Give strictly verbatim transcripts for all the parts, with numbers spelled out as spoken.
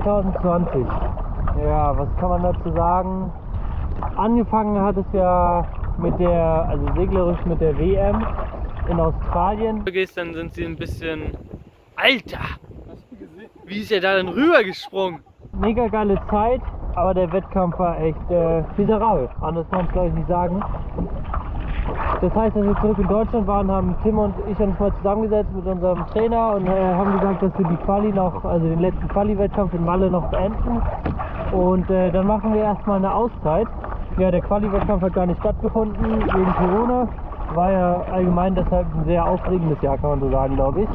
zweitausendzwanzig. Ja, was kann man dazu sagen? Angefangen hat es ja mit der, also seglerisch mit der W M in Australien. Wenn du gehst, dann sind sie ein bisschen... Alter! Wie ist er da denn rübergesprungen? Mega geile Zeit, aber der Wettkampf war echt äh, miserabel. Anders kann man es glaube ich nicht sagen. Das heißt, als wir zurück in Deutschland waren, haben Tim und ich uns mal zusammengesetzt mit unserem Trainer und äh, haben gesagt, dass wir die Quali noch, also den letzten Quali-Wettkampf in Malle noch beenden. Und äh, dann machen wir erstmal eine Auszeit. Ja, der Quali-Wettkampf hat gar nicht stattgefunden wegen Corona. War ja allgemein deshalb ein sehr aufregendes Jahr, kann man so sagen, glaube ich.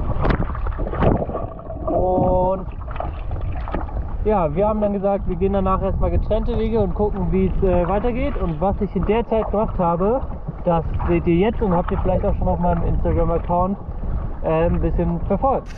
Und ja, wir haben dann gesagt, wir gehen danach erstmal getrennte Wege und gucken, wie es äh, weitergeht. Und was ich in der Zeit gemacht habe, das seht ihr jetzt und habt ihr vielleicht auch schon auf meinem Instagram-Account äh, ein bisschen verfolgt.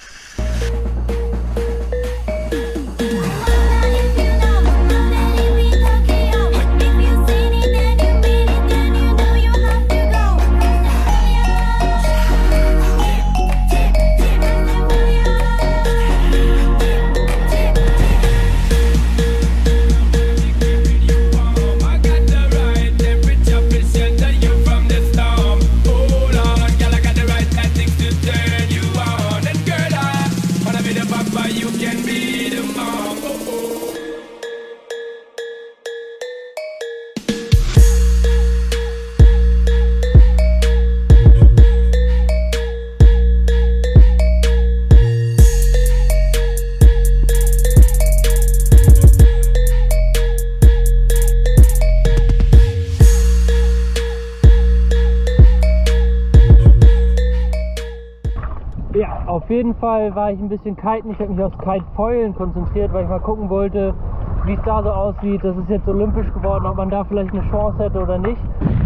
Auf jeden Fall war ich ein bisschen kiten. Ich habe mich aufs Kite-Foilen konzentriert, weil ich mal gucken wollte, wie es da so aussieht. Das ist jetzt olympisch geworden, ob man da vielleicht eine Chance hätte oder nicht.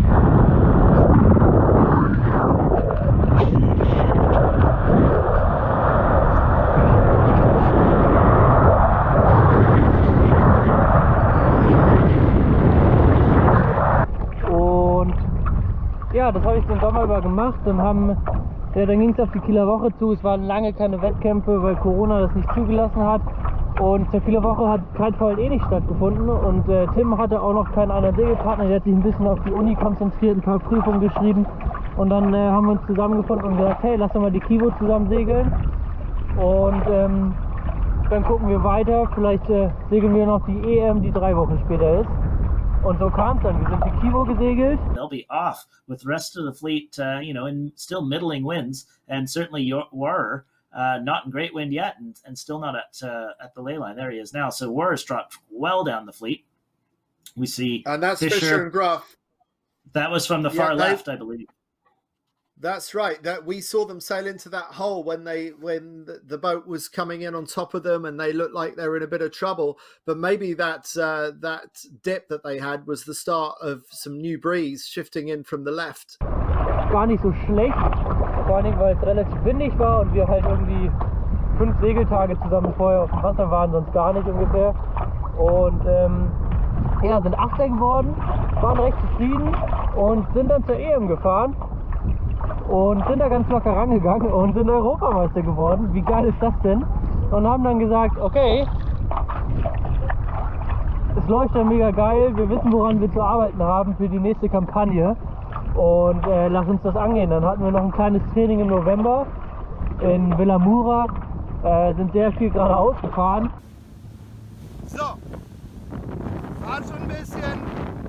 Und ja, das habe ich den Sommer über gemacht und haben Ja, dann ging es auf die Kieler Woche zu. Es waren lange keine Wettkämpfe, weil Corona das nicht zugelassen hat. Und zur Kieler Woche hat Kitefoilen eh nicht stattgefunden. Und äh, Tim hatte auch noch keinen anderen Segelpartner. Der hat sich ein bisschen auf die Uni konzentriert, ein paar Prüfungen geschrieben. Und dann äh, haben wir uns zusammengefunden und gesagt, hey, lass doch mal die Kivo zusammen segeln. Und ähm, dann gucken wir weiter. Vielleicht äh, segeln wir noch die E M, die drei Wochen später ist. Und so kam es dann. Wir sind die Kivo gesegelt. They'll be off with the rest of the fleet, uh, you know, in still middling winds, and certainly were uh, not in great wind yet, and, and still not at uh, at the ley line. There he is now. So Wurr's dropped well down the fleet. We see, and that's Fisher, Fisher and Gruff. That was from the yeah, far they, left, I believe. That's right. That we saw them sail into that hole when they when the, the boat was coming in on top of them, and they looked like they were in a bit of trouble. But maybe that uh, that dip that they had was the start of some new breeze shifting in from the left. Gar nicht so schlecht, vor allem weil es relativ windig war und wir halt irgendwie fünf Segeltage zusammen vorher auf dem Wasser waren, sonst gar nicht ungefähr. Und ähm, ja, sind Achter geworden, waren recht zufrieden und sind dann zur E M gefahren. Und sind da ganz locker rangegangen und sind Europameister geworden. Wie geil ist das denn? Und haben dann gesagt, okay, es läuft ja mega geil, wir wissen, woran wir zu arbeiten haben für die nächste Kampagne. Und äh, lass uns das angehen. Dann hatten wir noch ein kleines Training im November in Villamoura, äh, sind sehr viel geradeaus gefahren. So, fahren schon ein bisschen.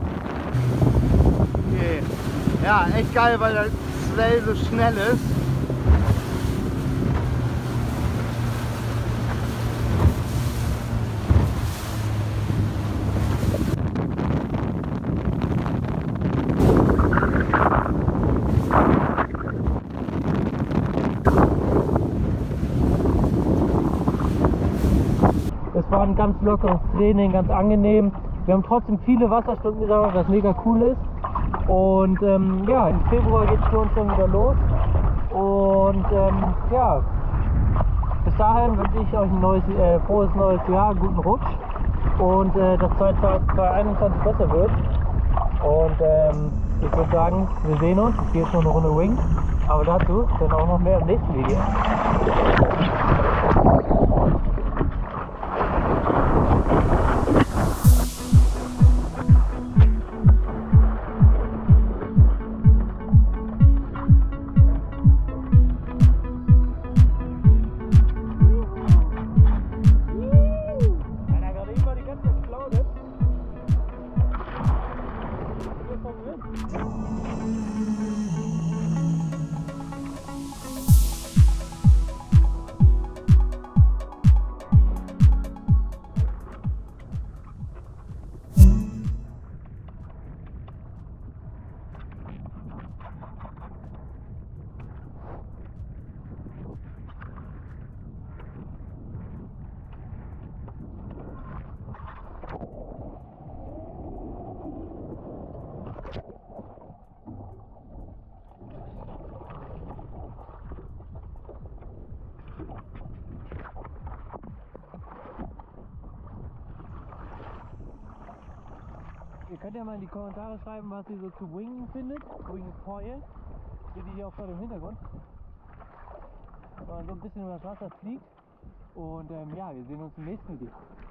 Okay. Ja, echt geil, weil das Swell so schnell ist. Es war ein ganz lockeres Training, ganz angenehm. Wir haben trotzdem viele Wasserstunden gesammelt, was mega cool ist. Und ähm, ja, im Februar geht es für uns dann wieder los. Und ähm, ja, bis dahin wünsche ich euch ein neues, äh, frohes neues Jahr, guten Rutsch. Und äh, dass zweitausendeinundzwanzig besser wird. Und ähm, ich würde sagen, wir sehen uns. Ich gehe jetzt noch eine Runde Wing. Aber dazu dann auch noch mehr im nächsten Video. Ihr könnt ja mal in die Kommentare schreiben, was ihr so zu Wing findet. Wing Foil. Seht ihr hier auch gerade im Hintergrund. Wenn man so ein bisschen über das Wasser fliegt. Und ähm, ja, wir sehen uns im nächsten Video.